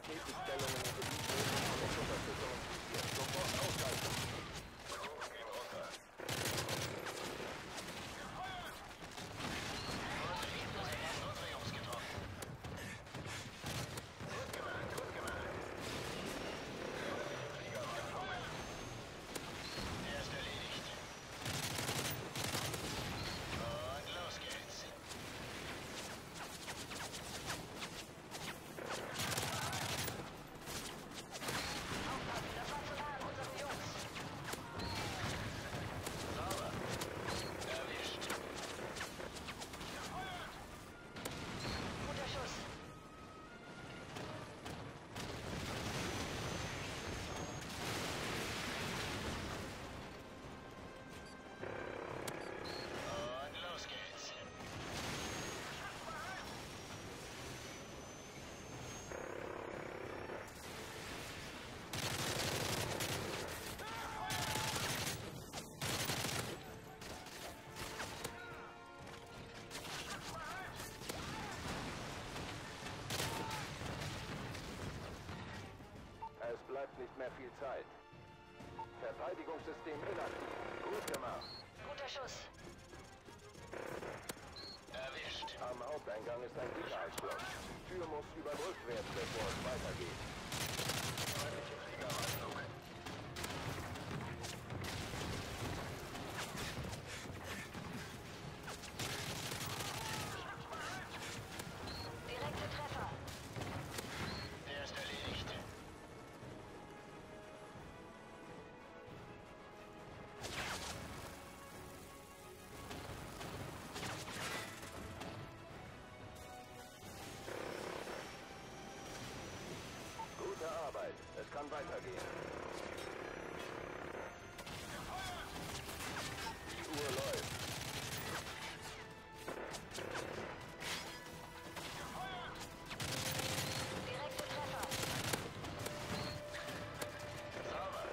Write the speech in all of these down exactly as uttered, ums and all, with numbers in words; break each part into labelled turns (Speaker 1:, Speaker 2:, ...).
Speaker 1: Raketenstellungen in Gebieten und Unterstützung hier. Sofort aushalten.
Speaker 2: Geht runter. Unsere Jungs getroffen. Gut gemacht, gut gemacht. Flieger ankommen. Der ist erledigt. Und los geht's.
Speaker 3: Aufpassen, das war zu nah an unseren Jungs.
Speaker 2: Sauber. Erwischt.
Speaker 3: Guter Schuss.
Speaker 2: Und los geht's.
Speaker 1: Es bleibt nicht mehr viel Zeit. Verteidigungssystem inaktiv. Gut gemacht.
Speaker 3: Guter Schuss.
Speaker 2: Erwischt.
Speaker 1: Am Haupteingang ist ein Sicherheitsschloss. Die Tür muss überbrückt werden, bevor es weitergeht.
Speaker 2: Feindliche Flieger am Anflug.
Speaker 3: Direkte Treffer.
Speaker 2: Der ist erledigt.
Speaker 1: Gute Arbeit. Es kann weitergehen. Die Uhr läuft.
Speaker 3: Direkte Treffer.
Speaker 2: Sauber.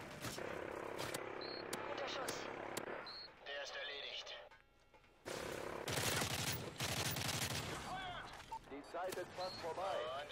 Speaker 3: Guter Schuss.
Speaker 2: Der ist erledigt.
Speaker 1: Die Zeit ist fast vorbei.